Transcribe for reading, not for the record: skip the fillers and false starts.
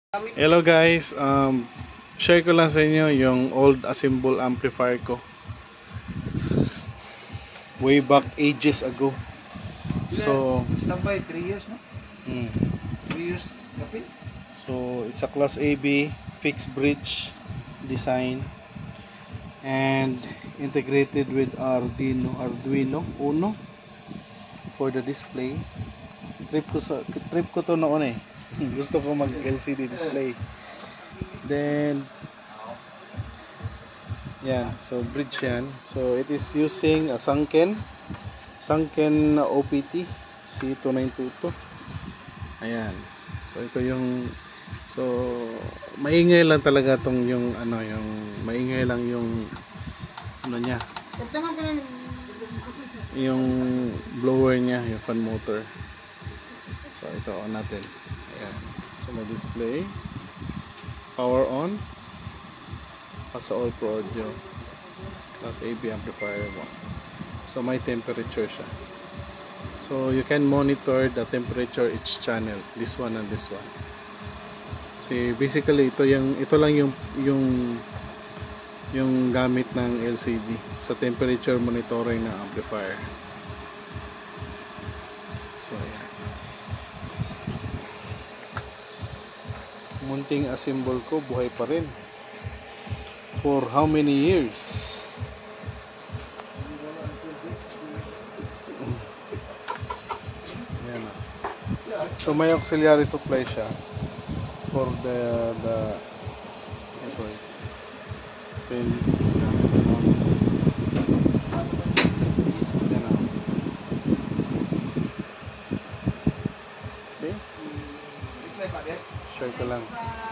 Hello guys, share ko lang sa inyo yung old assemble amplifier ko way back ages ago. So standby 3 years, no? 3 years kapit. So it's a class AB fixed bridge design and integrated with Arduino Uno for the display. Trip ko to noon eh. Gusto ko mag LCD display. Then yan, so bridge yan. So it is using a sunken OPT C2922. Ayan. So ito yung maingay lang talaga tong yung maingay lang yung niya. Yung blower niya, yung fan motor. So ito on natin. Ayan. So may display. Power on. Pasa all pro audio. Plus AB amplifier mo. So may temperature siya. So you can monitor the temperature each channel. This one and this one. So basically ito lang yung gamit ng LCD sa temperature monitoring ng amplifier. So ayan. Munting assemble ko, buhay pa rin. For how many years? Ayan na. So may auxiliary supply siya for the ito eh. Ayan na. Okay. Share ko lang.